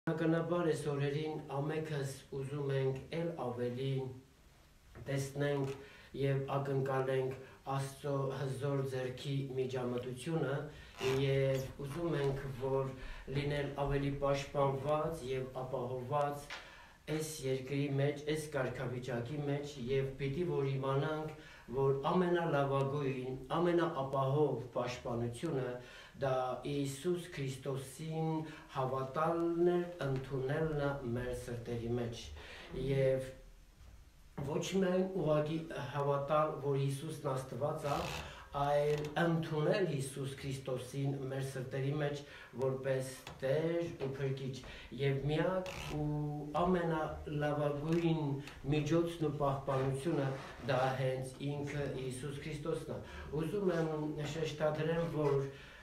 Բնականաբար այս օրերին ամենքս ուզում ենք էլ ավելի տեսնենք եւ ակնկալենք Աստծո հզոր ձեռքի միջամտությունը եւ ուզում ենք որ լինել ավելի պաշտպանված եւ ապահովված այս երկրի մեջ, այս կարգավիճակի մեջ եւ պիտի որ իմանանք որ ամենալավագույն, ամենաապահով պաշտպանությունը դա Իսուս Քրիստոսին հավատալն է, ընդունելն է մեր սրտերի մեջ եւ ոչ միայն ուղղակի հավատալ, որ Իսուսն Աստված է, այլ ընդունել Իսուս Քրիստոսին մեր սրտերի մեջ որպես Տեր ու Փրկիչ եւ միակ ու ամենալավագույն միջոցն ու պահպանությունը դա հենց ինքը Իսուս Քրիստոսն է։ Ուզում եմ շեշտադրեմ, որ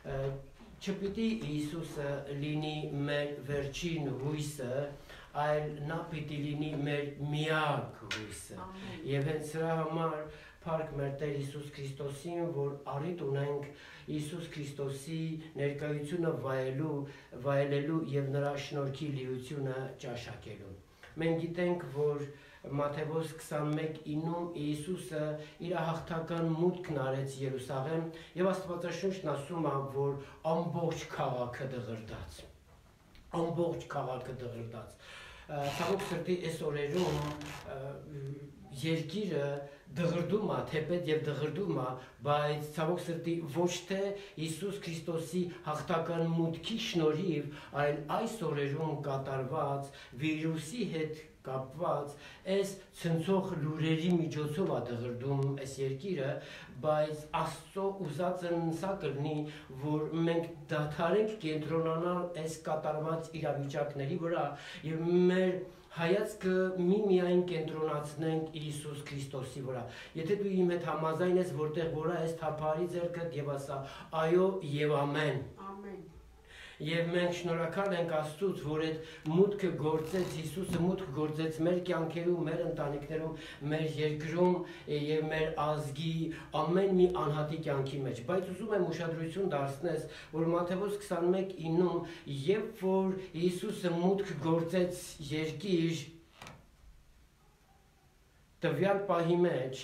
չպիտի Իսուսը լինի մեր վերջին հույսը, այլ նա պիտի լինի մեր միակ հույսը։ Եվ հենց սրա համար փառք մեր Տեր Իսուս Քրիստոսին, որ առիթ ունենք Իսուս Քրիստոսի ներկայությունը վայելելու եւ նրա շնորհքի լիությունը ճաշակելու։ Մենք գիտենք, որ Մատթեոս 21:9 Իսուսը իր հաղթական մուտքն արեց Երուսաղեմ եւ Աստվածաշունչն ասում է, որ ամբողջ քաղաքը դղրդաց։ Ամբողջ քաղաքը դղրդաց։ Ցավոք սրտի այս օրերում երկիրը դղրդում է, թեպետ եւ դղրդում է, բայց ցավոք սրտի ոչ թե Իսուս Քրիստոսի հաղթական մուտքի շնորհիվ, այլ այս օրերում կատարված վիրուսի հետ կապված այս ցնցող լուրերի միջոցով է դղրդում այս երկիրը, բայց Աստծո ուզածն սա կլինի, որ մենք դադարենք կենտրոնանալ այս կատարված իրավիճակների վրա եւ մեր հայացքը միմիայն կենտրոնացնենք Իսուս Քրիստոսի վրա։ Եթե դու իմ հետ համաձայն ես, որտեղ որ է այս թափարի ձեռքդ եւ ասա այո եւ ամեն։ Ամեն։ Եվ մենք շնորհակալ ենք Աստծուց, որ այդ մուտքը գործեց, Իսուսը մուտք գործեց մեր կյանքերում, մեր ընտանիքներում, մեր երկրում եւ մեր ազգի ամեն մի անհատի կյանքի մեջ։ Բայց ուզում եմ ուշադրություն դարձնես, որ Մատթեոս 21:9-ում, երբ որ Իսուսը մուտք գործեց երկիր, տվյալ պահի մեջ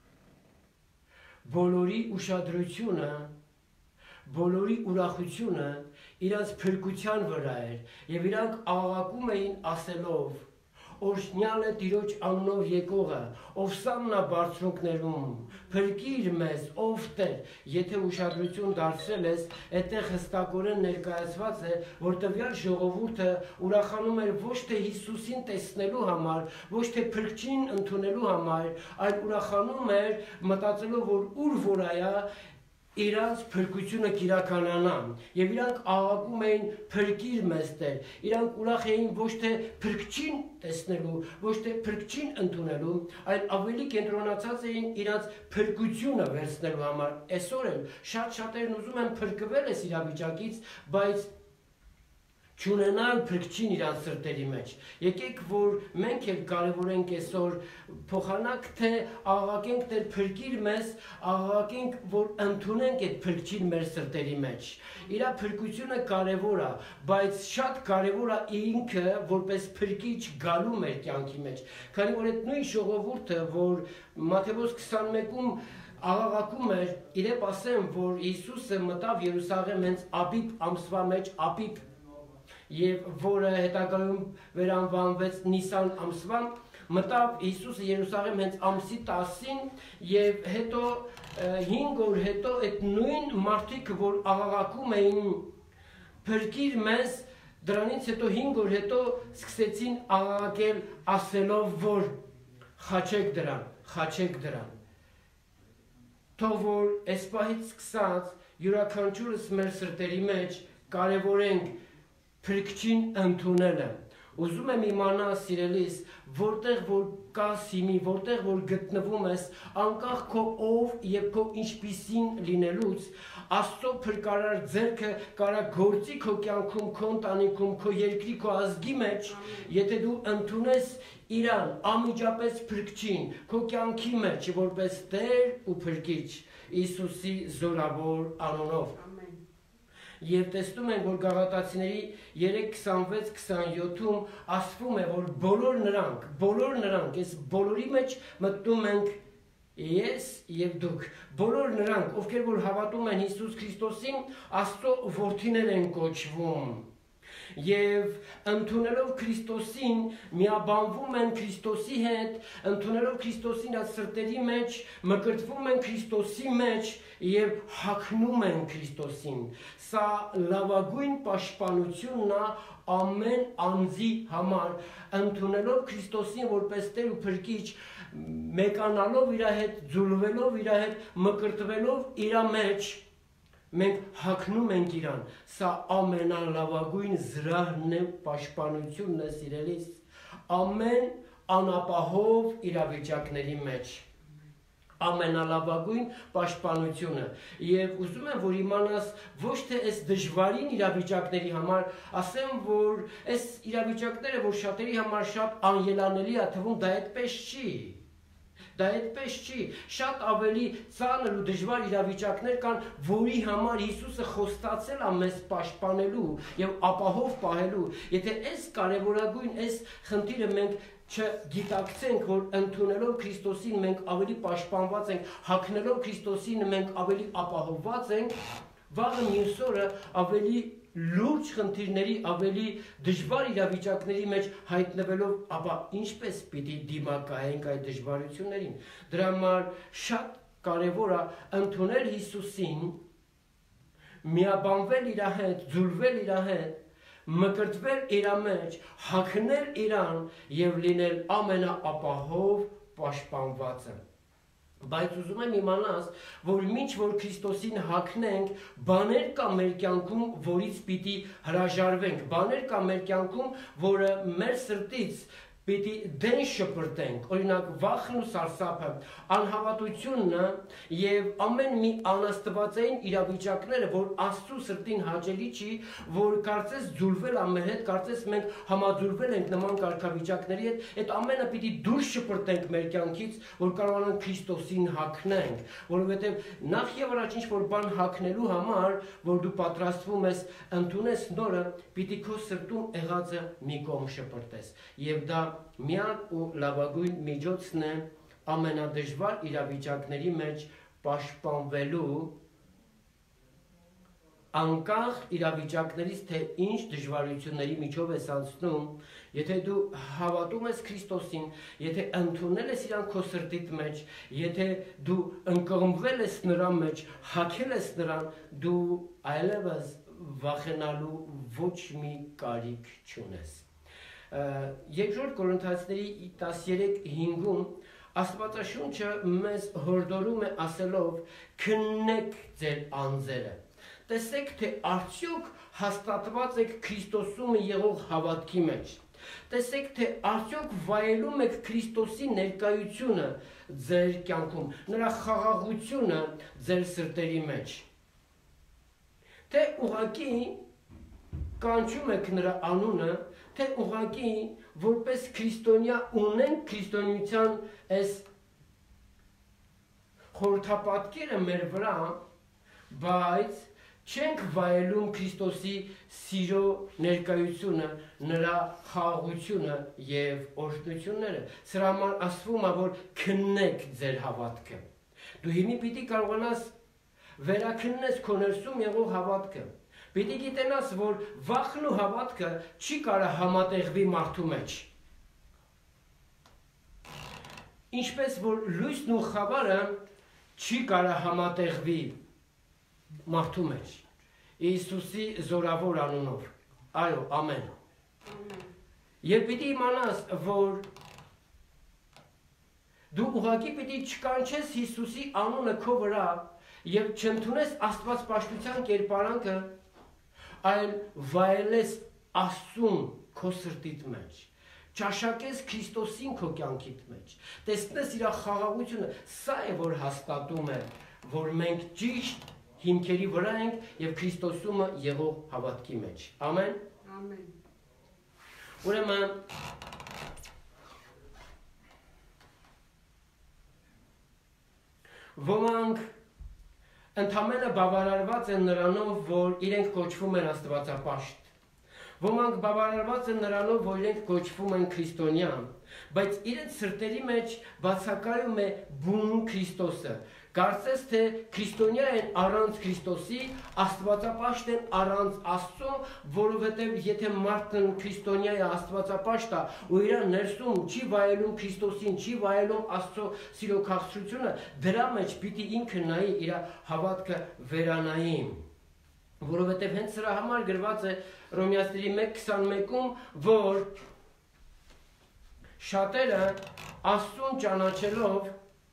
բոլորի ուշադրությունը, բոլորի ուրախությունը իրանց փրկության վրա էր եւ իրանք աղաղակում էին ասելով Օրհնյալ է Տիրոջ անունով եկողը, ով սաննա բարձունքներում, փրկիր մեզ, ով Տեր։ Եթե ուշադրություն դարձրել ես, այդտեղ հստակորեն ներկայացված է, որ տվյալ ժողովուրդը ուրախանում էր ոչ թե Հիսուսին տեսնելու համար, ոչ թե փրկչին ընդունելու համար, այլ ուրախանում էր մտածելով, որ ուր որ այա իրանց փրկությունը կիրականանա եւ իրանք աղաղակում էին փրկիր մեզ Տեր, իրանք ուրախ էին ոչ թե փրկչին տեսնելու, ոչ թե փրկչին ընդունելու, այլ ավելի կենտրոնացած էին իրանց փրկությունը վերցնելու համար։ Այսօր էլ շատերն ուզում են փրկվել այս իրավիճակից, բայց չունենալ փրկչին իրանց սրտերի մեջ։ Եկեք որ մենք էլ կարևորենք այսօր փոխանակ թե աղաղակենք Տեր փրկիր մեզ, աղաղակենք որ ընդունենք այդ փրկչին մեր սրտերի մեջ։ Իրա փրկությունը կարևոր է, բայց շատ կարևոր է ինքը որպես փրկիչ գալու մեր կյանքի մեջ։ Քանի որ այդ նույն ժողովուրդը, որ Մատթեոս 21-ում աղաղակում էր, իրեն ասեմ, որ Իսուսը մտավ Երուսաղեմ հենց Աբիբ ամսվա մեջ, Աբիբ եւ որը հետագայում վերանվանվեց Նիսան ամսվան, մտավ Իսուսը Երուսաղեմ հենց ամսի 10-ին եւ հետո 5 օր հետո այդ նույն մարդիկ, որ աղաղակում էին փրկիր մեզ, դրանից հետո 5 օր հետո սկսեցին աղաղակել ասելով, որ խաչեք դրան։ Թող որ այս պահից սկսած յուրաքանչյուրս մեր սրտերի մեջ կարևորենք փրկչին ընդունելը։ Ուզում եմ իմանալ, սիրելիս, որտեղ որ կաս հիմի, որտեղ որ գտնվում ես, անկախ քո ով եւ քո ինչպիսին լինելուց, Աստծո փրկարար ձեռքը կարա գործի քո կյանքում, քո ընտանիքում, քո երկրի, քո ազգի մեջ, եթե դու ընդունես իրան անմիջապես փրկչին, քո կյանքի մեջ որպես Տեր ու Փրկիչ Իսուսի զորավոր անունով։ Եվ տեսնում ենք, որ Գաղատացիների 3:26-27-ում ասվում է, որ բոլոր նրանք, այս բոլորի մեջ մտնում ենք ես եւ դուք, բոլոր նրանք, ովքեր որ հավատում են Հիսուս Քրիստոսին, Աստծո որդիներ են կոչվում։ Եվ ընդունելով Քրիստոսին միաբանվում են Քրիստոսի հետ, ընդունելով Քրիստոսին այդ սրտերի մեջ, մկրտվում են Քրիստոսի մեջ եւ հագնում են Քրիստոսին։ Սա լավագույն պաշտպանությունն է ամեն անձի համար, ընդունելով Քրիստոսին որպես Տեր ու Փրկիչ, մեկանալով իր հետ, ձուլվելով իր հետ, մկրտվելով իր մեջ, մենք հագնում ենք իրան։ Սա ամենալավագույն զրահն է, պաշտպանությունն է, սիրելիս, ամեն անապահով իրավիճակների մեջ։ Ամենալավագույն պաշտպանությունը։ Եվ ուզում եմ, որ իմանաս ոչ թե այս դժվարին իրավիճակների համար, ասեմ, որ այս իրավիճակները, որ շատերի համար շատ անելանելի է թվում, դա այդպես չի։ Դա այդպես չի, շատ ավելի ծանր ու դժվար իրավիճակներ կան, որի համար Հիսուսը խոստացել է մեզ պաշտպանելու եւ ապահով պահելու։ Եթե այս կարևորագույն այս խնդիրը մենք չգիտակցենք, որ ընդունելով Քրիստոսին մենք ավելի պաշտպանված ենք, հագնելով Քրիստոսին մենք ավելի ապահովված ենք, վաղը մյուս օրը ավելի լուրջ խնդիրների, ավելի դժվար իրավիճակների մեջ հայտնվելով, ապա ինչպես պիտի դիմակայենք այդ դժվարություններին։ Դրա համար շատ կարևոր է ընդունել Հիսուսին, միաբանվել իր հետ, ձուլվել իր հետ, մկրտվել իր մեջ, հագնել իրան եւ լինել ամենաապահով պաշտպանվածը։ Բայց ուզում եմ իմանաս, որ մինչ որ Քրիստոսին հագնենք, բաներ կա մեր կյանքում, որից պիտի հրաժարվենք, բաներ կա մեր կյանքում, որը մեր սրտից պիտի դեն շպրտենք, օրինակ վախն ու սարսափը, անհավատությունը եւ ամեն մի անաստվածային իրավիճակները, որ Աստծո սրտին հաճելի չի, որ կարծես ձուլվել է մեր հետ, կարծես մենք համաձուլվել ենք նման կարգավիճակների հետ, այդ ամենը պիտի դուրս շպրտենք մեր կյանքից, որ կարողանանք Քրիստոսին հագնենք, որովհետեւ նախ եւ առաջ ինչ որ բան հագնելու համար, որ դու պատրաստվում ես ընդունես նորը, պիտի քո սրտում եղածը մի կողմ շպրտես եւ դա միակ ու լավագույն միջոցն է ամենադժվար իրավիճակների մեջ պաշտպանվելու անկախ իրավիճակներից, թե ինչ դժվարությունների միջով ես անցնում, եթե դու հավատում ես Քրիստոսին, եթե ընդունել ես իրան քո սրտիդ մեջ, եթե դու ընկղմվել ես նրա մեջ, հագել ես նրան, դու այլևս վախենալու ոչ մի կարիք չունես։ Երկրորդ Կորինթացիների 13:5-ում Աստվածաշունչը մեզ հորդորում է ասելով. քննեք ձեր անձերը, տեսեք, թե արդյոք հաստատված եք Քրիստոսում եղող հավատքի մեջ, տեսեք, թե արդյոք վայելում եք Քրիստոսի ներկայությունը ձեր կյանքում, նրա խաղաղությունը ձեր սրտերի մեջ, թե ուղղակի կանչում եք նրա անունը, թե ուղղակի որպես քրիստոնյա ունենք քրիստոնեության այս խորհրդապատկերը մեր վրա, բայց չենք վայելում Քրիստոսի սիրո ներկայությունը, նրա խաղաղությունը եւ օրհնությունները։ Սրա համար ասվում է, որ քննեք ձեր հավատքը։ Դու հիմի պիտի կարողանաս վերաքննես քո ներսում եղող հավատքը։ Պիտի գիտենաս, որ վախն ու հավատքը չի կարող համատեղվի մարդու մեջ։ Ինչպես որ լույսն ու խավարը չի կարող համատեղվի մարդու մեջ։ Իսուսի զորավոր անունով։ Այո, ամեն։ Եվ պիտի իմանաս, որ դու ուղղակի պիտի չկանչես Հիսուսի անունը քո վրա եւ չընդունես Աստվածպաշտության կերպարանքը, այլ վայելես Աստծուն քո սրտիդ մեջ, ճաշակես Քրիստոսին քո կյանքիդ մեջ, տեսնես իր խաղաղությունը, սա է որ հաստատում է, որ մենք ճիշտ հիմքերի վրա ենք եւ Քրիստոսումը եղող հավատքի մեջ։ Ամեն։ Ամեն։ Ուրեմն ոմանք ընդամենը բավարարված են նրանով, որ իրենք կոչվում են աստվածապաշտ։ Ոմանք բավարարված են նրանով, որ իրենք կոչվում են քրիստոնյա, բայց իրենց սրտերի մեջ բացակայում է բուն Քրիստոսը։ Կարծես թե քրիստոնյա են առանց Քրիստոսի, աստվածապաշտ են առանց Աստծո, որովհետև եթե մարդն քրիստոնյա է աստվածապաշտ է ու իր ներսում չի վայելում Քրիստոսին, չի վայելում Աստծո սիրո քաղցրությունը, դրա մեջ պիտի ինքը նայի իր հավատքը վերանայի։ Որովհետև հենց սրա համար գրված է Հռոմեացիների 1:21-ում, որ շատերը Աստծուն ճանաչելով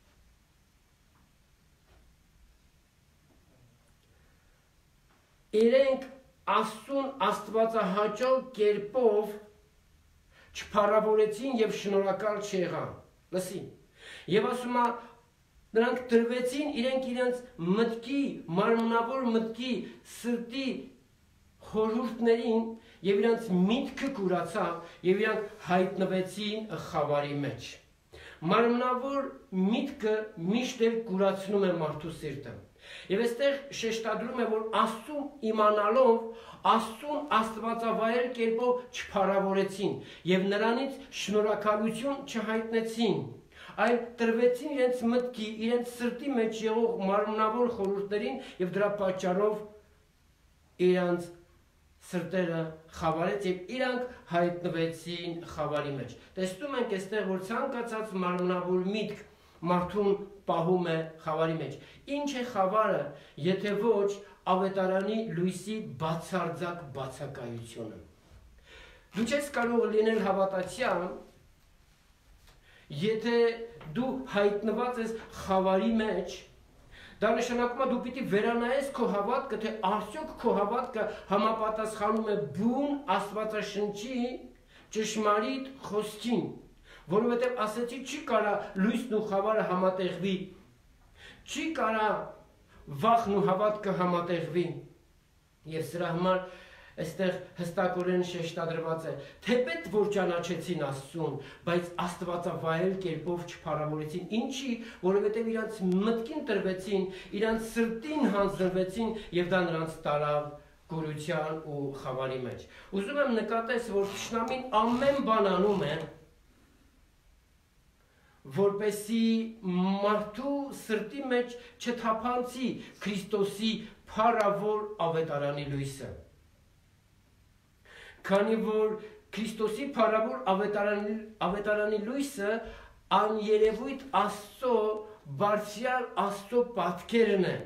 իրենք Աստծուն աստվածահաճո կերպով չփառավորեցին եւ շնորհակալ չեղան։ Լսի։ Եվ ասում է նրանք տրվեցին իրենց մտքի, մարմնավոր մտքի, սրտի խորհուրդներին եւ իրենց միտքը կուրացավ եւ իրանք հայտնվեցին խավարի մեջ։ Մարմնավոր միտքը միշտ էլ կուրացնում է մարդու սիրտը։ Եվ այստեղ շեշտադրում է, որ Աստծուն իմանալով, Աստծուն աստվածավայել կերպով չփառավորեցին եւ նրանից շնորհակալություն չհայտնեցին, այլ տրվեցին իրենց մտքի, իրենց սրտի մեջ եղող մարմնավոր խորհուրդներին եւ դրա պատճառով իրանց սրտերը խավարեց եւ իրանք հայտնվեցին խավարի մեջ։ Տեսնում ենք այստեղ, որ ցանկացած մարմնավոր միտք մարդուն պահում է խավարի մեջ։ Ինչ է խավարը, եթե ոչ ավետարանի լույսի բացարձակ բացակայությունը։ Դու չես կարող լինել հավատացյալ, եթե դու հայտնված ես խավարի մեջ, դա նշանակում է դու պիտի վերանայես քո հավատքը, թե արդյոք քո հավատքը համապատասխանում է բուն Աստվածաշնչի ճշմարիտ խոսքին, որովհետև ասեցի չի կարա լույսն ու խավարը համատեղվի, չի կարա վախն ու հավատքը համատեղվի, եւ սրա համար այստեղ հստակորեն շեշտադրված է, թեպետ որ ճանաչեցին Աստծուն, բայց աստվածավայել կերպով չփառավորեցին, ինչի, որովհետև իրանց մտքին տրվեցին, իրանց սրտին հանձնվեցին եւ դա նրանց տարավ գորության ու խավարի մեջ։ Ուզում եմ նկատես, որ թշնամին ամեն բան անում է, որպեսի մարդու սրտի մեջ չթափանցի Քրիստոսի փառավոր ավետարանի լույսը։ Քանի որ Քրիստոսի փառավոր ավետարանի լույսը աներևույթ Աստծո, բարձրյալ Աստծո պատկերն է։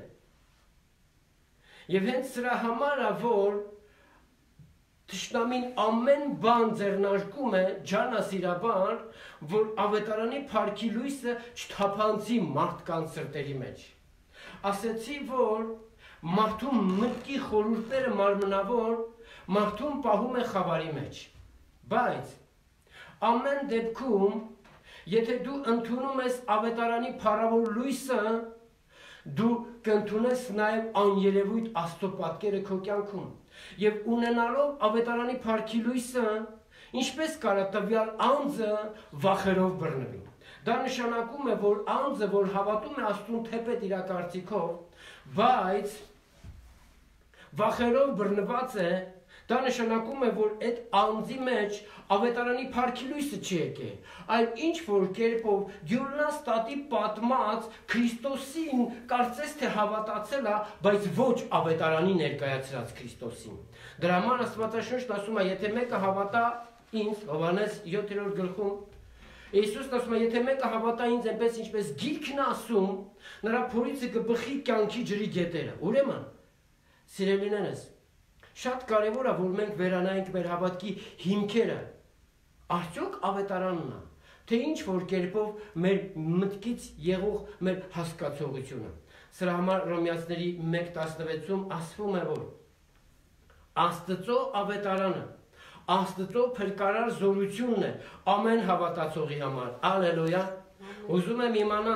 Եվ հենց սրա համար է, որ թշնամին ամեն բան ձեռնարկում է ջանասիրաբար, որ ավետարանի փառքի լույսը չթափանցի մարդկանց սրտերի մեջ։ Ասեցի, որ մարդու մտքի խորհուրդները մարմնավոր մարդուն պահում է խավարի մեջ, բայց ամեն դեպքում, եթե դու ընդունում ես ավետարանի փառավոր լույսը, դու կընդունես նաև աներևույթ Աստծո պատկերը քո կյանքում, եւ ունենալով ավետարանի փառքի լույսը, ինչպես կարա տվյալ անձը վախերով բռնվի։ Դա նշանակում է, որ անձը, որ հավատում է Աստծուն թեպետ իր կարծիքով, բայց վախերով բռնված է, դա նշանակում է, որ այդ անձի մեջ ավետարանի փառքի լույսը չի եկել, այլ ինչ որ կերպով Դյուրնաս տատի պատմած Քրիստոսին կարծես թե հավատացել է, բայց ոչ ավետարանի ներկայացրած Քրիստոսին։ Դրա համար Աստվածաշունչն ասում է, եթե մեկը հավատա ինձ, Հովհաննես 7-րդ գլխում, Իսուսն ասում է, եթե մեկը հավատա ինձ այնպես ինչպես գիրքն ասում, նրա փորիցը կբխի կյանքի ջրի գետերը։ Ուրեմն, սիրելիներս, շատ կարևոր է, որ մենք վերանայենք մեր հավատքի հիմքերը, արդյոք ավետարանն է, թե ինչ որ կերպով մեր մտքից եղող մեր հասկացողությունը։ Սրա համար Հռոմեացիների 1:16-ում ասվում է, որ Աստծո ավետարանը, Աստծո փրկարար զորությունն է ամեն հավատացողի համար։ Ալելույա։ Ուզում եմ իմանաս,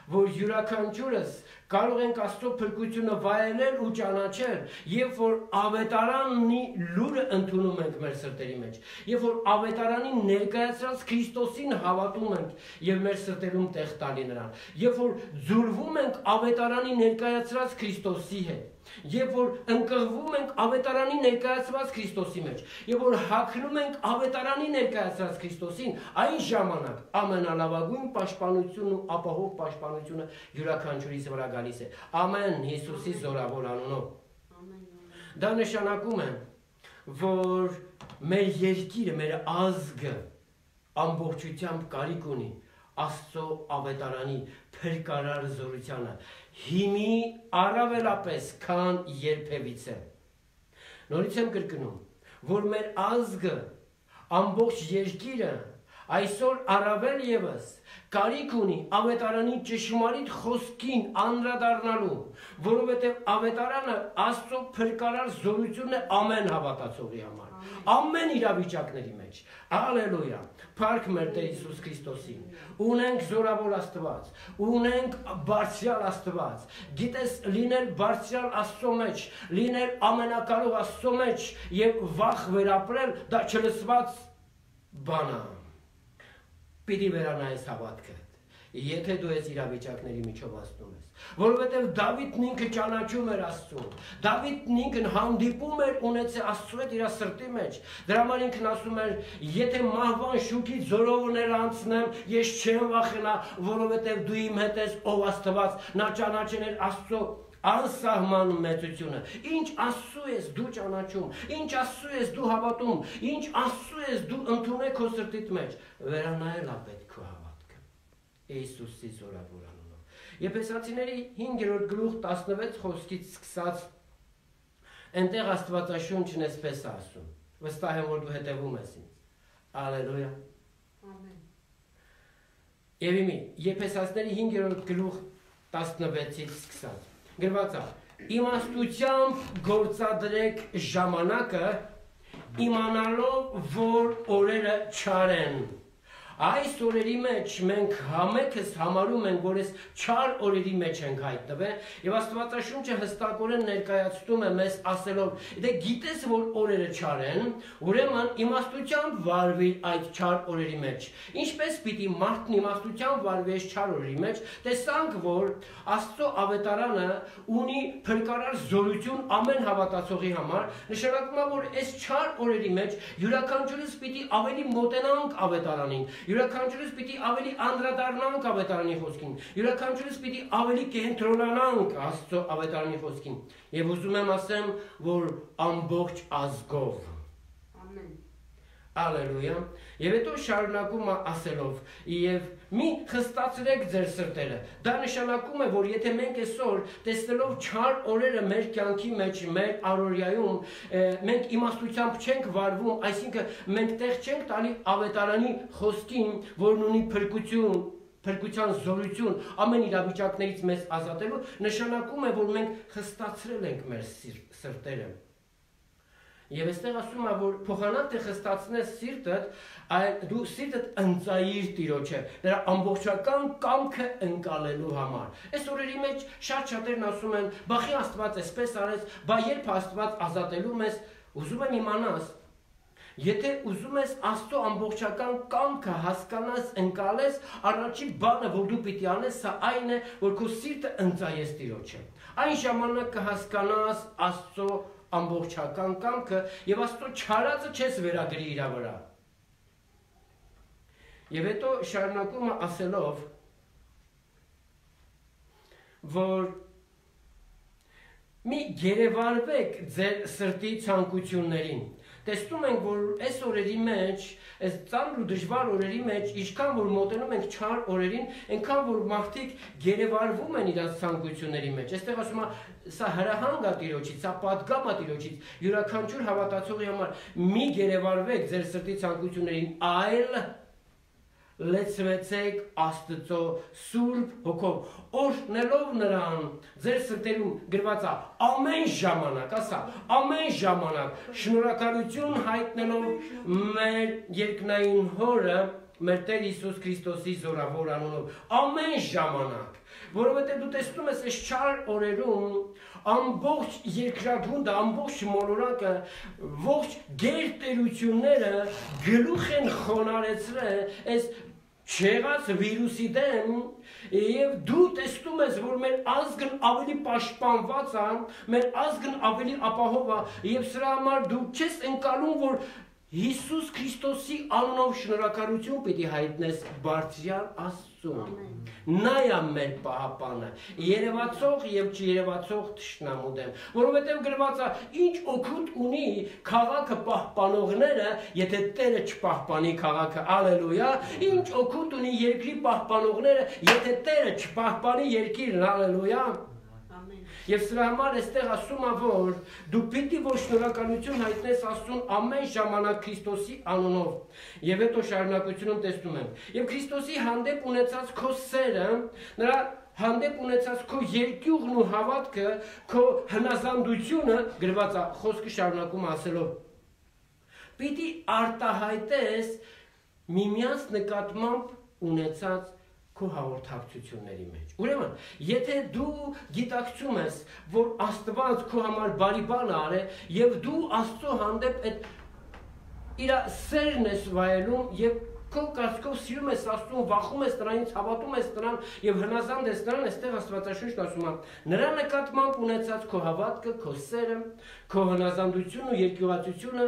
որ յուրաքանչյուրս կարող ենք Աստծո փրկությունը վայելել ու ճանաչել, երբ որ ավետարանի լուրը ընդունում ենք մեր սրտերի մեջ, երբ որ ավետարանին ներկայացրած Քրիստոսին հավատում ենք եւ մեր սրտերում տեղ տալի նրան, երբ որ ձուլվում ենք ավետարանի ներկայացրած Քրիստոսի հետ, երբ որ ընկղվում ենք ավետարանի ներկայացված Քրիստոսի մեջ, երբ որ հագնում ենք ավետարանի ներկայացված Քրիստոսին, այն ժամանակ ամենալավագույն պաշտպանությունն ու ապահով պաշտպանությունը յուրաքանչյուրիս վրա գալիս է։ Ամեն Հիսուսի զորավոր անունով։ Դա նշանակում է, որ մեր երկիրը, մեր ազգը ամբողջությամբ կարիք ունի Աստծո ավետարանի փրկարար զորությանը, հիմի առավելապես քան երբևիցե։ Նորից եմ կրկնում, որ մեր ազգը, ամբողջ երկիրը այսօր առավել ևս կարիք ունի ավետարանի ճշմարիտ խոսքին անդրադառնալու, որովհետև ավետարանը Աստծո փրկարար զորությունն է ամեն հավատացողի համար, ամեն իրավիճակների մեջ։ Հալելույա։ Փառք մեր Տեր Հիսուս Քրիստոսին։ Ունենք զորավոր Աստված, ունենք բարձրյալ Աստված։ Գիտես, լինել բարձրյալ Աստծո մեջ, լինել ամենակարող Աստծո մեջ եւ վախ վերապրել, դա չլսված բան է։ Պիտի վերանայես հավատքդ, եթե դու այս իրավիճակների միջով անցնում ես, որովհետև Դավիթն ինքը ճանաչում էր Աստծուն, Դավիթն ինքն հանդիպում էր ունեցել Աստծու հետ իր սրտի մեջ, դրա համար ինքն ասում էր, եթե մահվան շուքից զորովներ անցնեմ, ես չեմ վախենա, որովհետև դու իմ հետ ես, ով Աստված, նա ճանաչել էր Աստծո անսահման մեծությունը, ինչ Աստծու ես դու ճանաչում, ինչ Աստծու ես դու հավատում, ինչ Աստծու ես դու ընդունել քո սրտիդ մեջ, վերանայել է պետք քո հավատքը։ Հիսուսի զորավոր անունով։ Եփեսացիների 5-րդ գլուխ 16 խոսքից սկսած այնտեղ Աստվածաշունչն էսպես ասում։ Վստահ եմ, որ դու հետևում ես ինձ։ Ալելույա։ Ամեն։ Եվ իմի Եփեսացիների 5-րդ գլուխ 16-ից սկսած գրված է. իմաստությամբ գործադրեք ժամանակը, իմանալով, որ օրերը չար են։ Այս օրերի մեջ մենք համեքս համարում ենք, որ այս չար օրերի մեջ ենք հայտնվել, եւ Աստվածաշունչը հստակորեն ներկայացնում է մեզ ասելով. դե գիտես, որ օրերը չար են, ուրեմն իմաստությամբ վարվի այդ չար օրերի մեջ։ Ինչպես պիտի մարդն իմաստությամբ վարվի այս չար օրերի մեջ, տեսանք, որ Աստծո ավետարանը ունի փրկարար զորություն ամեն հավատացողի համար, նշանակում է, որ այս չար օրերի մեջ յուրաքանչյուրս պիտի ավելի մոտենանք ավետարանին, յուրաքանչյուրս պիտի ավելի անդրադառնանք ավետարանի խոսքին, յուրաքանչյուրս պիտի ավելի կենտրոնանանք Աստծո ավետարանի խոսքին, եւ ուզում եմ ասեմ, որ ամբողջ ազգով։ Ամեն։ Ալելույա։ Եվ հետո շարունակում է ասելով. եւ մի խստացրեք ձեր սրտերը։ Դա նշանակում է, որ եթե մենք այսօր տեսնելով չար օրերը մեր կյանքի մեջ, մեր առօրյայում, մենք իմաստությամբ չենք վարվում, այսինքն մենք տեղ չենք տալի ավետարանի խոսքին, որն ունի փրկության զորություն ամեն իրավիճակներից մեզ ազատելու, նշանակում է, որ մենք խստացրել ենք մեր սրտերը։ Եվ այստեղ ասում է, որ փոխանակ թե խստացնես սիրտդ, դու սիրտդ ընծայիր Տիրոջը, նրա ամբողջական կամքը ընկալելու համար։ Այս օրերի մեջ շատ-շատերն ասում են, բախի Աստված էսպես արեց, բա երբ Աստված ազատելու մեզ, ուզում եմ իմանաս, եթե ուզում ես Աստծո ամբողջական կամքը հասկանաս, ընկալես, առաջին բանը, որ դու պիտի անես, սա այն է, որ քո սիրտը ընծայես Տիրոջը։ Այն ժամանակ կհասկանաս Աստծո ամբողջական կամքը եւ Աստծո չարածը չես վերագրի իր վրա։ Եվ հետո շարունակում է ասելով, որ մի գերեվարվեք ձեր սրտի ցանկություններին։ Տեսնում ենք, որ այս օրերի մեջ, այս ծանր ու դժվար օրերի մեջ, ինչքան որ մոտենում ենք չար օրերին, այնքան որ մարդիկ գերեվարվում են իրենց ցանկությունների մեջ։ Այստեղ ասում է, սա հրահանգ է Տիրոջից, սա պատգամ է Տիրոջից, յուրաքանչյուր հավատացողի համար մի գերեվարվեք ձեր սրտի ցանկություններին, այլ լեցվեցեք Աստծո Սուրբ Հոգով, օրհնելով նրան ձեր սրտերում գրված է ամեն ժամանակ, ասա, ամեն ժամանակ շնորհակալություն հայտնելով մեր երկնային Հորը, մեր Տեր Հիսուս Քրիստոսի զորավոր անունով ամեն ժամանակ, որովհետև դու տեսնում ես այս չար օրերում ամբողջ երկրագունդը, ամբողջ մոլորակը, ողջ գերտերությունները գլուխ են խոնարեցրել այս չեղած վիրուսի դեմ, եւ դու տեսնում ես, որ մեր ազգն ավելի պաշտպանված է, մեր ազգն ավելի ապահով է, եւ սրա համար դու չես ընկալում, որ Հիսուս Քրիստոսի անունով շնորհակալություն պիտի հայտնես Բարձրյալ Աստծուն։ Նա է մեր պահապանը, երևացող եւ չերևացող թշնամու դեմ, որովհետեւ գրված է, ինչ օգուտ ունի քաղաքը պահպանողները, եթե Տերը չպահպանի քաղաքը, ալելույա, ինչ օգուտ ունի երկրի պահպանողները, եթե Տերը չպահպանի երկիրն, ալելույա։ Եվ սրա համար այստեղ ասում է, որ դու պիտի որ շնորհակալություն հայտնես Աստծուն ամեն ժամանակ Քրիստոսի անունով։ Եվ հետո շարունակությունում տեսնում ենք։ Եվ Քրիստոսի հանդեպ ունեցած քո սերը, նրա հանդեպ ունեցած քո երկյուղն ու հավատքը, քո հնազանդությունը, գրված է խոսքը շարունակում ասելով, պիտի արտահայտես միմյանց նկատմամբ ունեցած քո հաղորդակցությունների մեջ։ Ուրեմն, եթե դու գիտակցում ես, որ Աստված քո համար բարի բան արել եւ դու Աստծո հանդեպ այդ իր սերն ես վայելում եւ քո կասկով սիրում ես Աստծուն, վախում ես նրանից, հավատում ես նրան եւ հնազանդ ես նրան, այստեղ Աստվածաշունչն ասում է. նրա նկատմամբ ունեցած քո հավատքը, քո սերը, քո հնազանդությունն ու երկյուղացությունը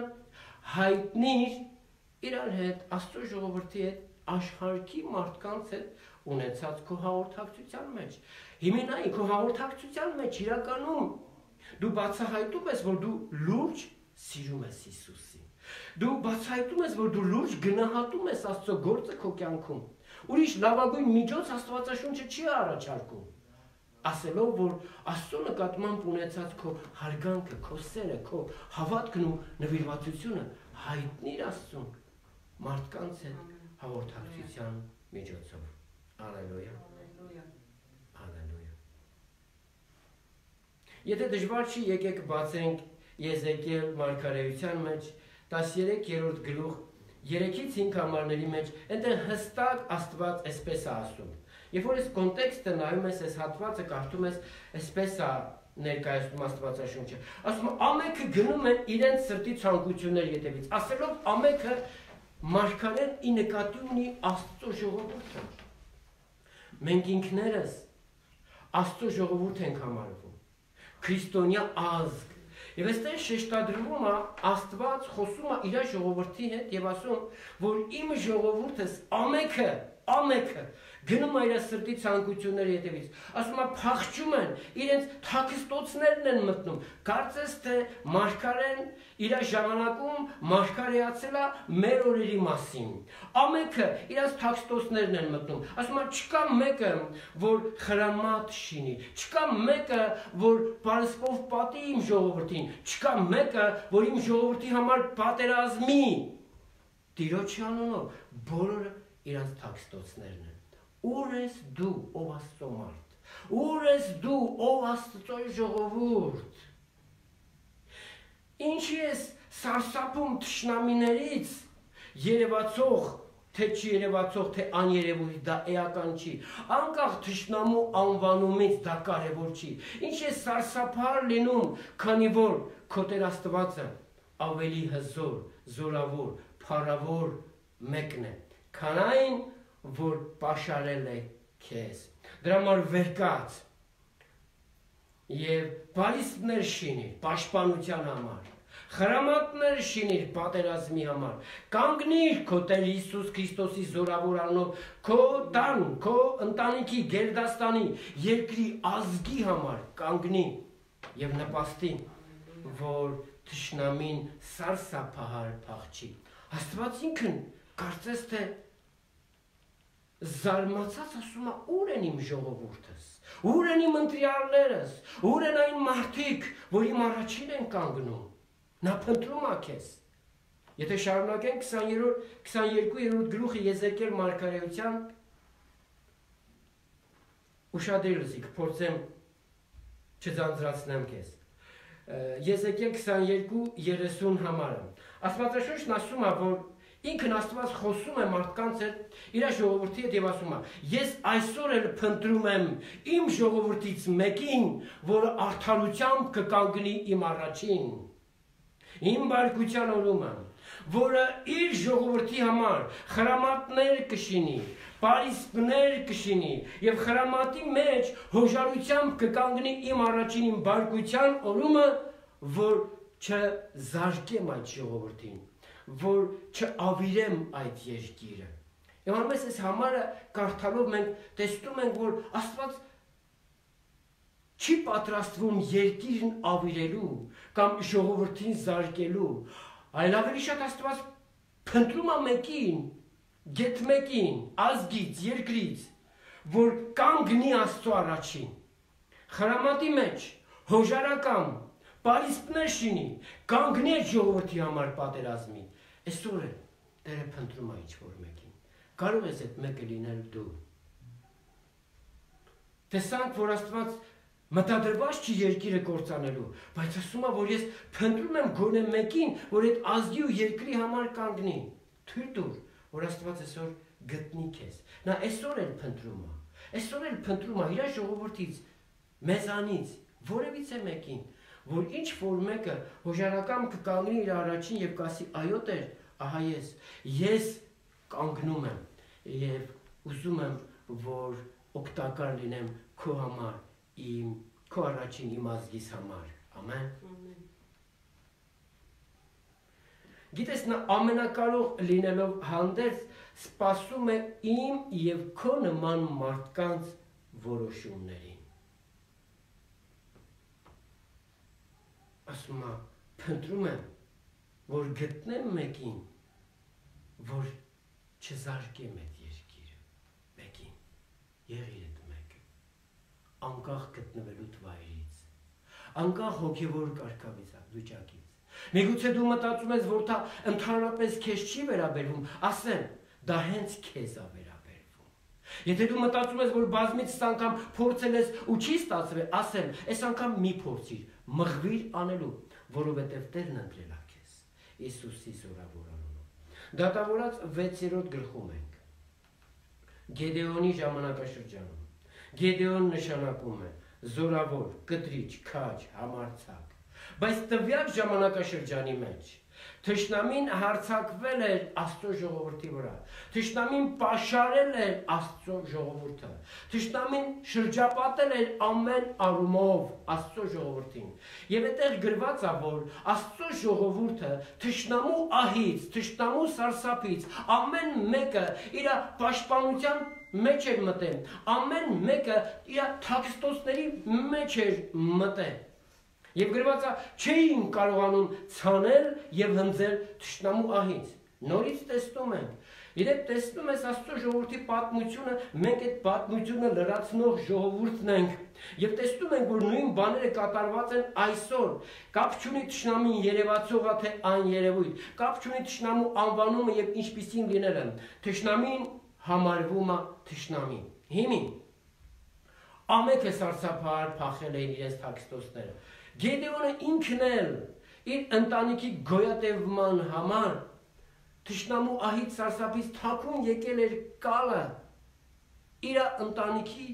հայտնիր իրար հետ, Աստծո ժողովրդի հետ, աշխարհի մարդկանց հետ ունեցած քո հաղորդակցության մեջ։ Հիմնային քո հաղորդակցության մեջ իրականում դու բացահայտում ես, որ դու լուրջ սիրում ես Հիսուսին։ Դու բացահայտում ես, որ դու լուրջ գնահատում ես Աստծո գործը քո կյանքում։ Ուրիշ լավագույն միջոց Աստվածաշունչը չի առաջարկում, ասելով, որ Աստծո նկատմամբ ունեցած քո հարգանքը, քո սերը, քո հավատքն ու նվիրվածությունը հայտնիր Աստծուն մարդկանց հետ հաղորդակցության միջոցով։ Ալելույա։ Ալելույա։ Եթե դժվար չի, եկեք բացենք Եզեկիել մարգարեության մեջ 13-րդ գլուխ 3-ից 5 համարների մեջ, այնտեղ հստակ Աստված այսպես է ասում։ Երբ որ այս կոնտեքստը նայում ես, այս հատվածը կարդում ես, այսպես է ներկայացնում Աստվածաշունչը։ Ասում է, ամենքը գնում են իրենց սրտի ցանկությունների հետևից, ասելով ամենքը մարգարեն ի նկատի ունի Աստծո ժողովուրդը։ Մենք ինքներս Աստծո ժողովուրդ ենք համարվում, քրիստոնյա ազգ։ Եվ այստեղ շեշտադրվում է Աստված խոսում է իր ժողովրդի հետ եւ ասում, որ իմ ժողովուրդս ամենքը գնում է իր սրտի ցանկությունների հետևից։ Ասում է փախչում են, իրենց թաքստոցներն են մտնում։ Կարծես թե մարգարեն իր ժամանակում մարգարեացել է մեր օրերի մասին։ Ամենքը իրենց թաքստոցներն են մտնում։ Ասում է չկա մեկը, որ խրամատ շինի, չկա մեկը, որ բարսպով պատի իմ ժողովրդին, չկա մեկը, որ իմ ժողովրդի համար պատերազմի։ Տիրոջի անունով բոլորը իրենց թաքստոցներն են։ Ուր ես դու, ով Աստծո մարդ, ուր ես դու, ով Աստծո ժողովուրդ, ինչի ես սարսափում թշնամիներից, երևացող, թե չի երևացող, թե աներևույթ, դա էական չի, անկախ թշնամու անվանումից դա կարևոր չի, ինչ ես սարսափար լինում, քանի որ քո Տեր Աստվածը ավելի հզոր, զորավոր, փառավոր մեկն է, քան այն, որ պաշարել է քեզ։ Դրա համար վեր կաց եւ բալիստներ շինիր պաշտպանության համար, խրամատներ շինիր պատերազմի համար, կանգնիր քո Տեր Հիսուս Քրիստոսի զորավոր անունով քո տան, քո ընտանիքի, գերդաստանի, երկրի ազգի համար կանգնի եւ նպաստի, որ թշնամին սարսափահար փախչի։ Աստված ինքն կարծես թե զարմացած ասում է, ուր են իմ ժողովուրդս, ուր են իմ ընտրյալներս, ուր են այն մարդիկ, որ իմ առաջին են կանգնում, նա փնտրում է քեզ։ Եթե շարունակենք 22-րդ գլուխը Եզեկիել մարգարեության, ուշադիր լսիք, փորձեմ չձանձրացնեմ քեզ։ Եզեկիել 22:30 համարը։ Աստվածաշունչն ասում է, որ Ինքն Աստված խոսում է մարդկանց հետ, իր ժողովրդի հետ եւ ասում է. Ես այսօր էլ փնտրում եմ իմ ժողովրդից մեկին, որը արդարությամբ կկանգնի իմ առաջին։ Իմ բարկության օրումը, որը իր ժողովրդի համար խրամատներ կշինի, պարիսպներ կշինի եւ խրամատի մեջ հոժարությամբ կկանգնի իմ առաջին իմ բարկության օրումը, որ չզարկեմ այդ ժողովրդին, որ չավիրեմ այդ երկիրը։ Եվ ամենից այս համարը կարդալով մենք տեսնում ենք, որ Աստված չի պատրաստվում երկիրն ավիրելու կամ ժողովրդին զարկելու, այլ ավելի շատ Աստված փնտրում է մեկին, գետ մեկին, ազգից, երկրից, որ կանգնի Աստծո առաջին, խրամատի մեջ, հոժարական, պարիսպներ շինի, կանգնի այդ ժողովրդի համար պատերազմի։ Այսօր է Տերը փնտրում է ինչ-որ մեկին։ Կարող ես այդ մեկը լինել դու։ Տեսանք, որ Աստված մտադրված չի երկիրը կործանելու, բայց ասում է, որ ես փնտրում եմ գոնե մեկին, որ այդ ազգի ու երկրի համար կանգնի։ Թույլ տուր, որ Աստված այսօր գտնի քեզ։ Նա այսօր էլ փնտրում է։ Այսօր էլ փնտրում է իր ժողովրդից, մեզանից, որևիցե մեկին, որ ինչ որ մեկը հոժարական կկանգնի իր առաջին եւ կասի այո Տեր, ահա ես կանգնում եմ եւ ուզում եմ, որ օգտակար լինեմ քո համար, քո առաջին իմ ազգիս համար։ Ամեն։ Գիտես, նա ամենակարող լինելով հանդերձ սպասում է իմ եւ քո նման մարդկանց որոշումներին։ Ասում է, փնտրում եմ, որ գտնեմ մեկին, որ չզարկեմ այդ երկիրը, մեկին, եղիր այդ մեկը, անկախ գտնվելու վայրից, անկախ հոգևոր կարգավիճակից։ Միգուցե դու մտածում ես, որ դա ընդհանրապես քեզ չի վերաբերվում, ասեմ, դա հենց քեզ է վերաբերվում։ Եթե դու մտածում ես, որ բազմից անգամ փորձել ես ու չի ստացվել, ասեմ, այս անգամ մի փորձիր, մղվիր անելու, որովհետև Տերն ընտրել է քեզ։ Հիսուսի զորավոր անունով։ Դատավորաց 6-րդ գլխում ենք։ Գեդեոնի ժամանակաշրջանում։ Գեդեոն նշանակում է զորավոր, կտրիչ, քաջ, համարձակ։ Բայց տվյալ ժամանակաշրջանի մեջ թշնամին հարձակվել էր Աստծո ժողովրդի վրա։ Թշնամին պաշարել էր Աստծո ժողովուրդը։ Թշնամին շրջապատել էր ամեն առումով Աստծո ժողովրդին։ Եվ այդտեղ գրված է, որ Աստծո ժողովուրդը թշնամու ահից, թշնամու սարսափից ամեն մեկը իր պաշտպանության մեջ էր մտել։ Ամեն մեկը իր թաքստոցների մեջ էր մտել։ Եվ գրված է, չէին կարողանում ցանել եւ հնձել թշնամու ահից։ Նորից տեսնում ենք։ Երբ տեսնում ես Աստծո ժողովրդի պատմությունը, մենք այդ պատմությունը լրացնող ժողովուրդն ենք։ Եվ տեսնում ենք, որ նույն բաները կատարված են այսօր։ Կապ չունի թշնամին երևացող է, թե աներևույթ։ Կապ չունի թշնամու անվանումը եւ ինչպիսին լինելը։ Թշնամին համարվում է թշնամի։ Հիմի ամենքը սարսափար փախել էին իրենց թաքստոցները։ Գեդեոնը ինքն էլ իր ընտանիքի գոյատևման համար թշնամու ահից սարսափից թաքուն եկել էր կալը իր ընտանիքի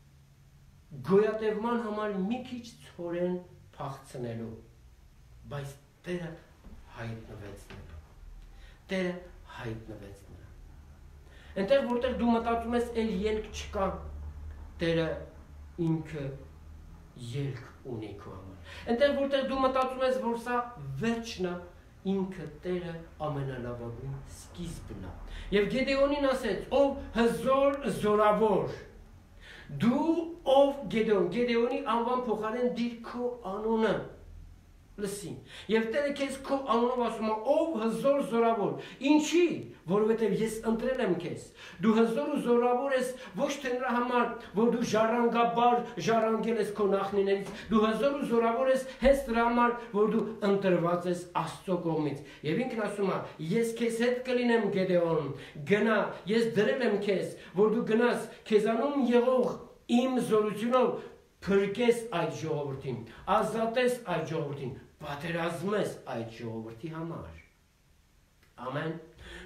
գոյատևման համար մի քիչ ցորեն փախցնելու, բայց Տերը հայտնվեց նրան։ Տերը հայտնվեց նրան։ Այնտեղ որտեղ դու մտածում ես, էլ ելք չկա, Տերը ինքը ելք ունի քո համար։ Այնտեղ որտեղ դու մտածում ես, որ սա վերջն է, ինքը Տերը ամենալավագույն սկիզբն է։ Եվ Գեդեոնին ասեց, ով հզոր զորավոր, դու ով Գեդեոն, Գեդեոնի անվան փոխարեն դիր քո անունը։ Լսի, եւ Տերը քեզ քո անունով ասում է, ով հզոր զորավոր։ Ինչի՞, որովհետեւ ես ընտրել եմ քեզ։ Դու հզոր ու զորավոր ես ոչ թե նրա համար, որ դու ժառանգաբար ժառանգել ես քո նախնիներից, դու հզոր ու զորավոր ես հենց նրա համար, որ դու ընտրված ես Աստծո կողմից։ Եվ ինքն ասում է, ես քեզ հետ կլինեմ Գեդեոն, գնա, ես դրել եմ քեզ, որ դու գնաս քեզանում եղող իմ զորությունով փրկես այդ ժողովրդին, ազատես այդ ժողովրդին, պատերազմես այդ ժողովրդի համար։ Ամեն։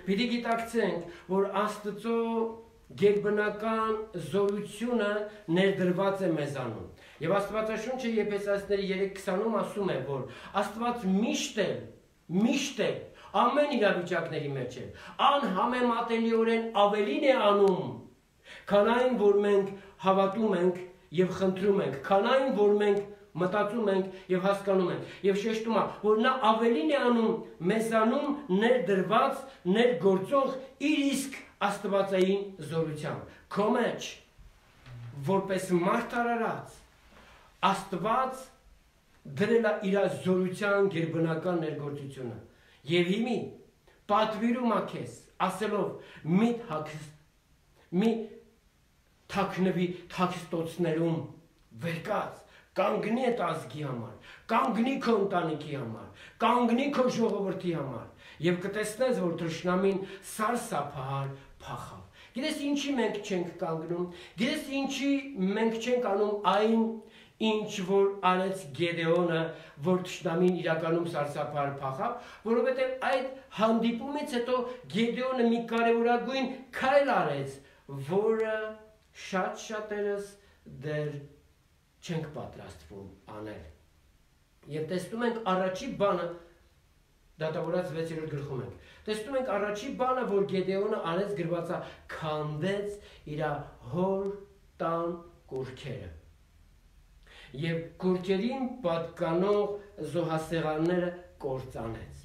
Պիտի գիտակցենք, որ Աստծո գերբնական զորությունը ներդրված է մեզանում։ Եվ Աստվածաշունչը Եփեսացիների 3:20-ում ասում է, որ Աստված միշտ է ամեն իրավիճակների մեջ է, անհամեմատելիորեն ավելին է անում, քան այն, որ մենք հավատում ենք եւ խնդրում ենք, քան այն, որ մենք մտածում ենք եւ հասկանում ենք, եւ շեշտում է, որ նա ավելին է անում մեզանում ներդրված, ներգործող իր իսկ աստվածային զորությամբ։ Քո մեջ որպես մարդարարած Աստված դրել է իր զորության գերբնական ներգործությունը եւ հիմի պատվիրում է քեզ ասելով մի թաքնվի թաքստոցներում վերկաց, կանգնի այդ ազգի համար, կանգնի քո ընտանիքի համար, կանգնի քո ժողովրդի համար եւ կտեսնես, որ թշնամին սարսափահար փախավ։ Գիտես ինչի մենք չենք կանգնում, գիտես ինչի մենք չենք անում այն, ինչ որ արեց Գեդեոնը, որ թշնամին իրականում սարսափահար փախավ, որովհետեւ այդ հանդիպումից հետո Գեդեոնը մի կարևորագույն քայլ արեց, որը շատերս դեռ չենք պատրաստվում անել։ Եվ տեսնում ենք առաջի բանը, դատավորած 6-րդ գլխում ենք, տեսնում ենք առաջի բանը, որ Գեդեոնը արեց, գրված է, քանդեց իր հոր տան կուռքերը։ Եվ կուռքերին պատկանող զոհասեղանները կործանեց։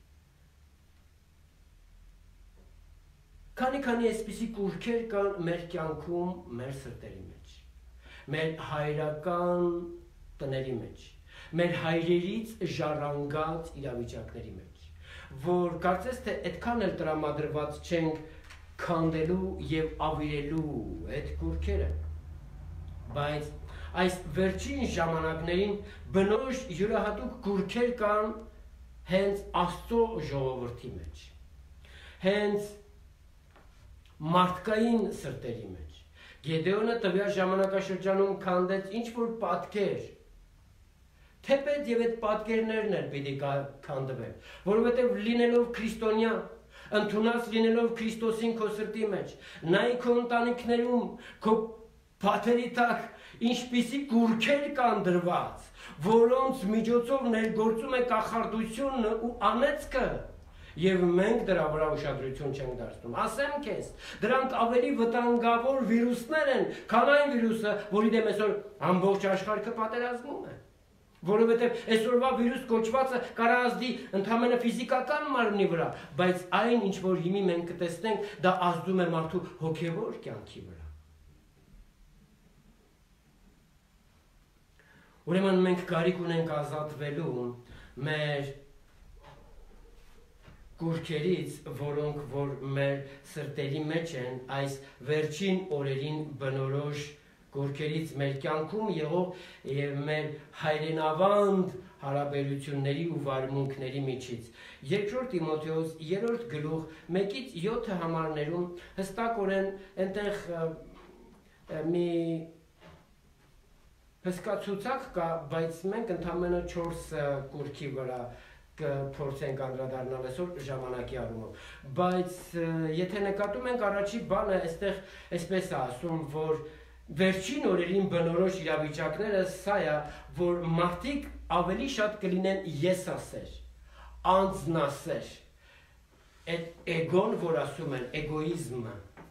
Քանի այսպիսի կուռքեր կան մեր կյանքում, մեր սրտերի մեջ, մեր հայրական տների մեջ, մեր հայրերից ժառանգած իրավիճակների մեջ, որ կարծես թե այդքան էլ տրամադրված չենք քանդելու եւ ավիրելու այդ կուռքերը, բայց այս վերջին ժամանակներին բնորոշ յուրահատուկ կուռքեր կան հենց Աստծո ժողովրդի մեջ, հենց մարդկային սրտերի մեջ։ Գեդեոնը տվյալ ժամանակաշրջանում քանդեց ինչ-որ պատկեր, թեպետ եւ այդ պատկերներն էլ պիտի քանդվեն, որովհետեւ լինելով քրիստոնյա, ընդունած լինելով Քրիստոսին քո սրտի մեջ, նայ քո ընտանիքներում, քո փաթերի տակ ինչպիսի կուռքեր կան դրված, որոնց միջոցով ներգործում է կախարդությունն ու անեծքը, եւ մենք դրա վրա ուշադրություն չենք դարձնում։ Ասեմ քեզ, դրանք ավելի վտանգավոր վիրուսներ են, քան այն վիրուսը, որի դեմ այսօր ամբողջ աշխարհը պատերազմում է։ Որովհետեւ այսօրվա վիրուս կոչվածը կարա ազդի ընդհանրապես ֆիզիկական մարմնի վրա, բայց այն, ինչ որ հիմի մենք կտեսնենք, դա ազդում է մարդու հոգեվոր կյանքի վրա։ Ուրեմն մենք կարիք ունենք ազատվելու մեր կուռքերից, որոնք որ մեր սրտերի մեջ են, այս վերջին օրերին բնորոշ կուռքերից մեր կյանքում եղող եւ մեր հայրենավանդ հարաբերությունների ու վարմունքների միջից։ Երկրորդ Տիմոթեոս 3-րդ գլուխ 1-ից 7 համարներում հստակորեն այնտեղ մի հսկացուցակ կա, բայց մենք ընդամենը 4 կուռքի վրա կփորձենք անդրադառնալ այսօր ժամանակի առումով, բայց եթե նկատում ենք առաջի բանը, այստեղ այսպես է ասում, որ վերջին օրերին բնորոշ իրավիճակները սա է, որ մարդիկ ավելի շատ կլինեն եսասեր, անձնասեր, այդ էգոն, որ ասում են, էգոիզմը,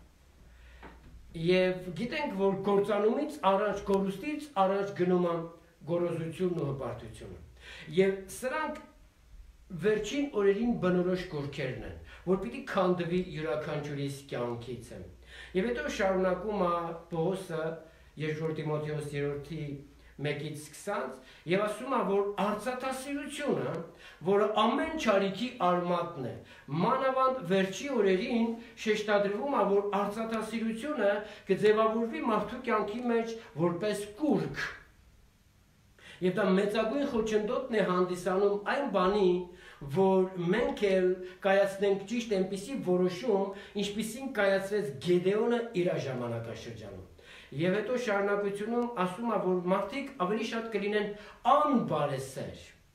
եւ գիտենք, որ կործանումից առաջ, կորուստից առաջ գնում է գոռոզությունն ու հպարտությունը, եւ սրանք վերջին օրերին բնորոշ կուռքերն են, որ պիտի քանդվի յուրաքանչյուրիս կյանքից են։ Եվ հետո շարունակում է Պողոսը 2 Տիմոթեոս 3-ի 1-20 եւ ասում է, որ արծաթասիրությունը, որը ամեն չարիքի արմատն է, մանավանդ վերջի օրերին շեշտադրվում է, որ արծաթասիրությունը կձևավորվի մարդու կյանքի մեջ որպես կուռք։ Եվ դա մեծագույն խոչընդոտն է հանդիսանում այն բանի, որ մենք էլ կայացնենք ճիշտ այնպիսի որոշում, ինչպիսին կայացրեց Գեդեոնը իր ժամանակաշրջանում։ Եվ հետո շարունակությունում ասում է, որ մարդիկ ավելի շատ կլինեն անբարեսեր,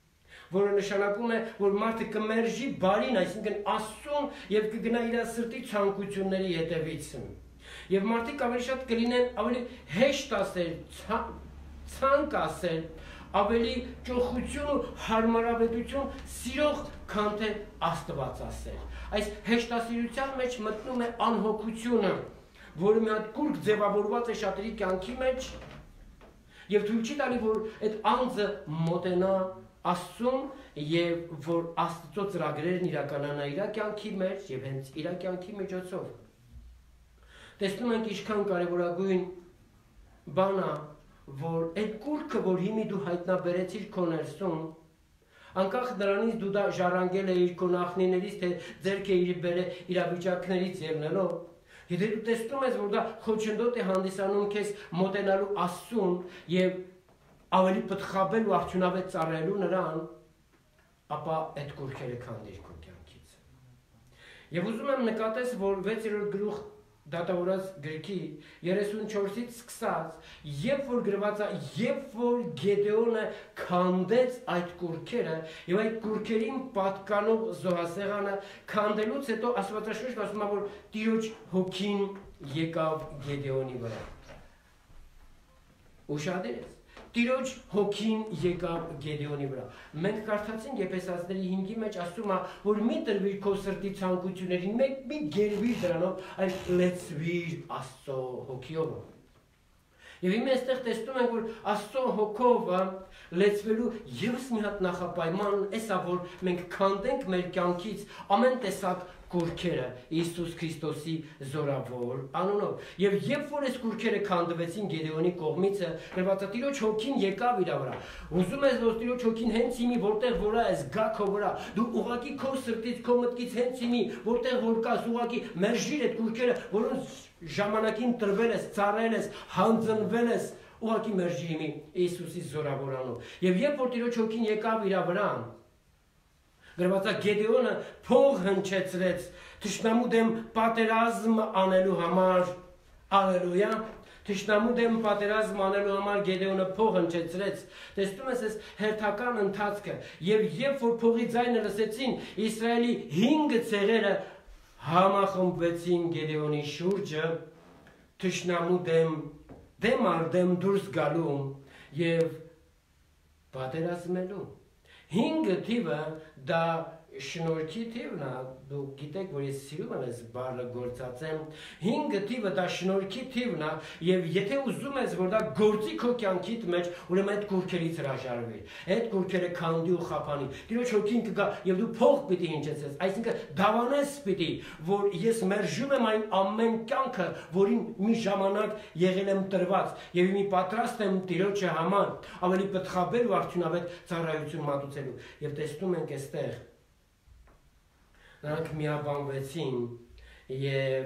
որը նշանակում է, որ մարդը կմերժի բարին, այսինքն Աստծուն եւ կգնա իր սրտի ցանկությունների հետևից։ Եվ մարդիկ ավելի շատ կլինեն ավելի հեշտ ասել, ցանկ ասել, ավելի ճոխություն ու հարմարավետություն սիրող, քան թե Աստված ասել։ Այս հեշտասիրության մեջ մտնում է անհոգությունը, որը մի հատ կուրկ ձևավորված է շատերի կյանքի մեջ եւ թույլ չի տալի, որ այդ անձը մոտենա Աստծուն եւ որ Աստծո ծրագրերն իրականանա իր կյանքի մեջ եւ հենց իր կյանքի միջոցով։ Տեսնում ենք ինչքան կարևորագույն բան է, որ այդ կուրքը, որ հիմի դու հայտնաբերեցիր քո ներսում, անկախ նրանից դու դա ժառանգել էիր քո նախնիներից, թե ձեռք էիր բերել իրավիճակներից ելնելով, եթե դու տեսնում ես, որ դա խոչընդոտ է հանդիսանում քեզ մոտենալու Աստծուն եւ ավելի պտղաբել ու արդյունավետ ծառայելու նրան, ապա այդ կուրքերը քանդիր քո կյանքից։ Եվ ուզում եմ նկատես, որ 6-րդ գլուխ դատավորած գրքի 34-ից սկսած, երբ որ գրված է, երբ որ Գեդեոնը քանդեց այդ կուրքերը եւ այդ կուրքերին պատկանող զոհասեղանը քանդելուց հետո Աստվածաշունչն ասում է, որ Տիրոջ հոգին եկավ Գեդեոնի վրա։ Ուշադրես, Տիրոջ հոգին եկավ Գեդեոնի վրա։ Մենք կարդացինք Եփեսացիների 5-ի մեջ ասում է, որ մի տրվիր քո սրտի ցանկություններին, մի գերվիր դրանով, այլ լեցվիր Աստծո հոգիով։ Եվ իմ այստեղ տեսնում ենք, որ Աստծո հոգով լեցվելու ևս մի հատ նախապայման էսա, որ մենք քանդենք մեր կյանքից ամեն տեսակ կուրքերը Իսուս Քրիստոսի զորավոր անունով։ Եվ երբ որ այս կուրքերը քանդվեցին Գեդեոնի կողմից, գրված է Տիրոջ հոգին եկավ իր վրա։ Ուզում ես որ Տիրոջ հոգին հենց հիմի որտեղ որ ես գա քո վրա, դու ուղակի քո սրտից, քո մտքից հենց հիմի որտեղ որ կաս, ուղակի մերժիր այդ կուրքերը, որոնց ժամանակին տրվել ես, ծառայել ես, հանձնվել ես, ուղակի մերժի հիմի Իսուսի զորավոր անունով։ Եվ երբ որ Տիրոջ հոգին եկավ իր վրա, գրված է Գեդեոնը փող հնչեցրեց թշնամու դեմ պատերազմ անելու համար, ալելույա, թշնամու դեմ պատերազմ անելու համար Գեդեոնը փող հնչեցրեց։ Տեսնում ես այս հերթական ընթացքը, եւ երբ որ փողի ձայնը լսեցին, Իսրայելի 5 ցեղերը համախմբվեցին Գեդեոնի շուրջը, թշնամու դեմ առ դեմ դուրս գալու եւ պատերազմելու։ 5 թիվը դա շնորհքի թիվն է, դուք գիտեք, որ ես սիրում եմ այս բառը գործածեմ։ 5 թիվը դա շնորհքի թիվն է, եւ եթե ուզում ես, որ դա գործի քո կյանքիդ մեջ, ուրեմն այդ կուրքերից հրաժարվի։ Այդ կուրքերը քանդի ու խափանի։ Տիրոջ հոգին կգա եւ դու փող պիտի հնչեցես, այսինքն դավանես պիտի, որ ես մերժում եմ այն ամեն կյանքը, որին մի ժամանակ եղել եմ տրված, եւ մի պատրաստ եմ Տիրոջը համար ավելի պտղաբեր ու արդյունավետ ծառայություն մատուցելու։ Եվ տեսնում ենք այստեղ նրանք միաբանվեցին եւ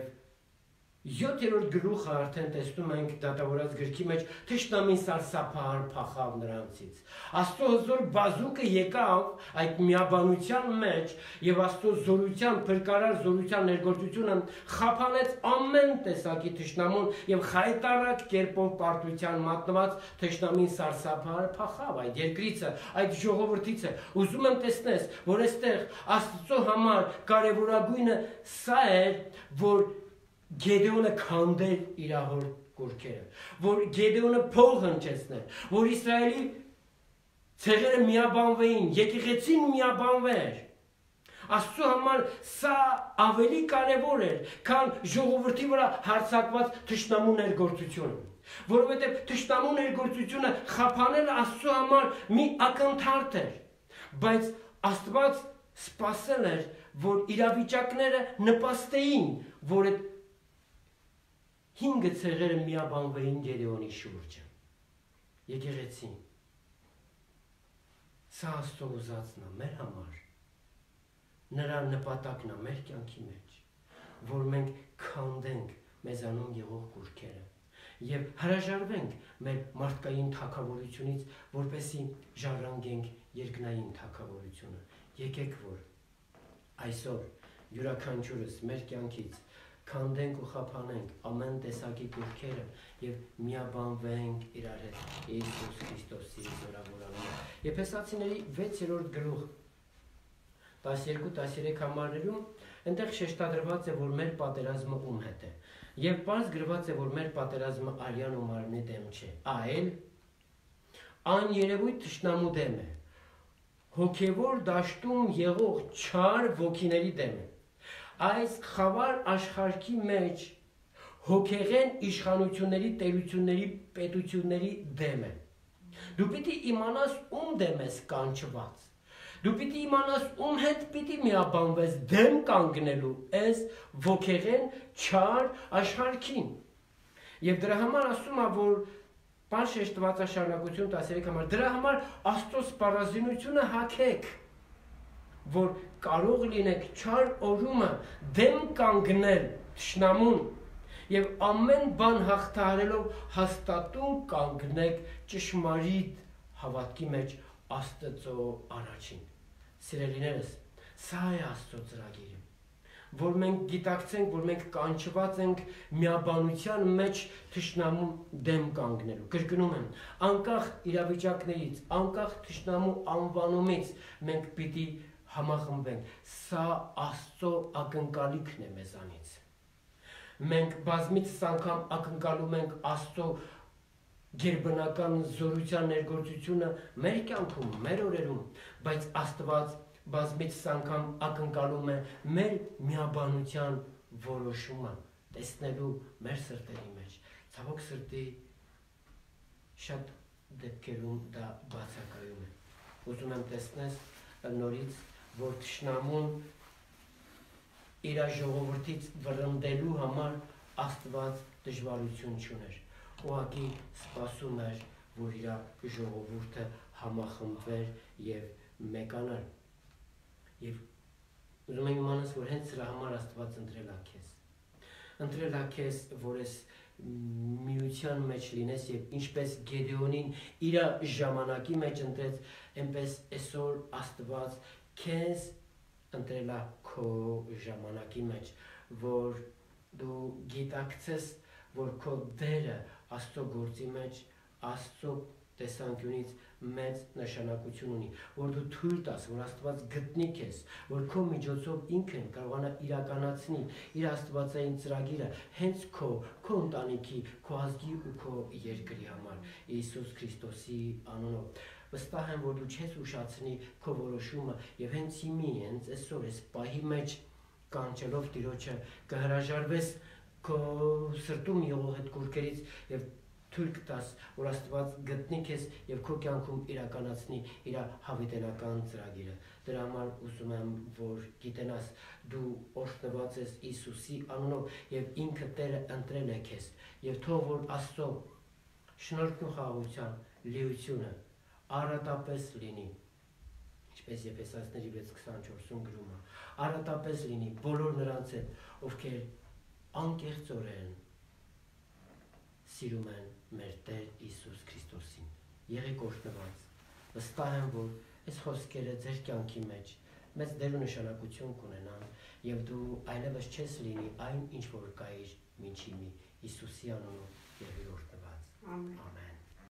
7-րդ գլուխը արդեն տեսնում ենք դատավորած գրքի մեջ թշնամին սարսափահար փախավ նրանցից։ Աստծո հզոր բազուկը եկավ այդ միաբանության մեջ եւ Աստծո զորության, փրկարար զորության ներգործությունը խափանեց ամեն տեսակի թշնամուն եւ խայտարակ կերպով պարտության մատնված թշնամին սարսափահար փախավ այդ երկրիցը, այդ ժողովրդիցը։ Ուզում եմ տեսնես, որ այստեղ Աստծո համար կարևորագույնը սա է, որ Գեդեոնը քանդեր իր հոր կուրքերը, որ Գեդեոնը փող հնչեցներ, որ Իսրայելի ցեղերը միաբանվեին, եկեղեցին միաբանվեր։ Աստծո համար սա ավելի կարևոր էր, քան ժողովրդի վրա հարձակված թշնամու ներգործությունը, որովհետև թշնամու ներգործությունը խափանելը Աստծո համար մի ակնթարթ էր, բայց Աստված սպասել էր, որ իրավիճակները նպաստեին, որ այդ 5 ցեղերը միաբանվեին Գեդեոնի շուրջը։ Եկեղեցին։ Սա Աստծո ուզածն է մեր համար։ Նրա նպատակն է մեր կյանքի մեջ, որ մենք քանդենք մեզանում եղող կուրքերը եւ հրաժարվենք մեր մարդկային թագավորությունից, որպեսզի ժառանգենք երկնային թագավորությունը։ Եկեք որ այսօր յուրաքանչյուրս մեր կյանքից քանդենք ու խափանենք ամեն տեսակի կուրքերը եւ միաբանվենք իրար հետ Իիսուս Քրիստոսի զորավոր անունով։ Եփեսացիների 6-րդ գլուխ 12-13 համարներում այնտեղ շեշտադրված է, որ մեր պատերազմը ում հետ է։ Եվ բաց գրված է, որ մեր պատերազմը արյան ու մարմնի դեմ չէ, այլ աներևույթ թշնամու դեմ է, հոգևոր դաշտում եղող չար ոգիների դեմ է, այս խավար աշխարհի մեջ հոգեղեն իշխանությունների, տերությունների, պետությունների դեմ է։ Դու պիտի իմանաս ում դեմ ես կանչված, դու պիտի իմանաս ում հետ պիտի միաբանվես դեմ կանգնելու այս ոգեղեն չար աշխարհին։ Եվ դրա համար ասում է, որ բան շեշտված է շարունակություն 13 համար, դրա համար Աստծո սպառազինությունը հագեք, որ կարող լինեք չար օրումը դեմ կանգնել թշնամուն եւ ամեն բան հաղթահարելով հաստատուն կանգնեք ճշմարիտ հավատքի մեջ Աստծո առաջին։ Սիրելիներս, սա է Աստծո ծրագիրը, որ մենք գիտակցենք, որ մենք կանչված ենք միաբանության մեջ թշնամու դեմ կանգնելու։ Կրկնում եմ, անկախ իրավիճակներից, անկախ թշնամու անվանումից մենք պիտի համախմբենք, սա Աստծո ակնկալիքն է մեզանից։ Մենք բազմիցս անգամ ակնկալում ենք Աստծո գերբնական զորության ներգործությունը մեր կյանքում, մեր օրերում, բայց Աստված բազմիցս անգամ ակնկալում է մեր միաբանության որոշումը տեսնելու մեր սրտերի մեջ։ Ցավոք սրտի շատ դեպքերում դա բացակայում է։ Ուզում եմ տեսնես նորից, որ թշնամուն իր ժողովրդից վռնդելու համար Աստված դժվարություն չուներ։ Ուղղակի սպասում էր, որ իր ժողովուրդը համախմբվեր եւ մեկանար։ Եվ ուզում եմ իմանաս, որ հենց սրա համար Աստված ընտրել է քեզ։ Ընտրել է քեզ, որ ես միության մեջ լինես եւ ինչպես Գեդեոնին իր ժամանակի մեջ ընտրեց, այնպես այսօր Աստված քեզ ընտրել է քո ժամանակի մեջ, որ դու գիտակցես, որ քո դերը Աստծո գործի մեջ Աստծո տեսանկյունից մեծ նշանակություն ունի, որ դու թույլ տաս, որ Աստված գտնի քեզ, որ քո միջոցով ինքն կարողանա իրականացնի իր աստվածային ծրագիրը հենց քո ընտանիքի, քո ազգի ու քո երկրի համար Իիսուս Քրիստոսի անունով։ Վստահ եմ, որ դու չես ուշացնի քո որոշումը եւ հենց հիմի, հենց այսօր այս պահի մեջ կանչելով Տիրոջը կհրաժարվես քո սրտում եղող այդ կուրքերից եւ թույլ կտաս, որ Աստված գտնի քեզ եւ քո կյանքում իրականացնի իր հավիտենական ծրագիրը։ Դրա համար ուզում եմ, որ գիտենաս դու օրհնված ես Հիսուսի անունով եւ ինքը Տերը ընտրել է քեզ եւ թող որ Աստծո շնորհքն ու խաղաղության լիությունը առատապես լինի, ինչպես Եփեսացիների 6:24-ում գրում է, առատապես լինի բոլոր նրանց հետ, ովքեր անկեղծորեն սիրում են մեր Տեր Հիսուս Քրիստոսին։ Եղեք օրհնված։ Վստահ եմ, որ այս խոսքերը ձեր կյանքի մեջ մեծ դեր ու նշանակություն կունենան եւ դու այլևս չես լինի այն, ինչ որ կայիր մինչ հիմի Հիսուսի անունով եղիր օրհնված։ Ամեն։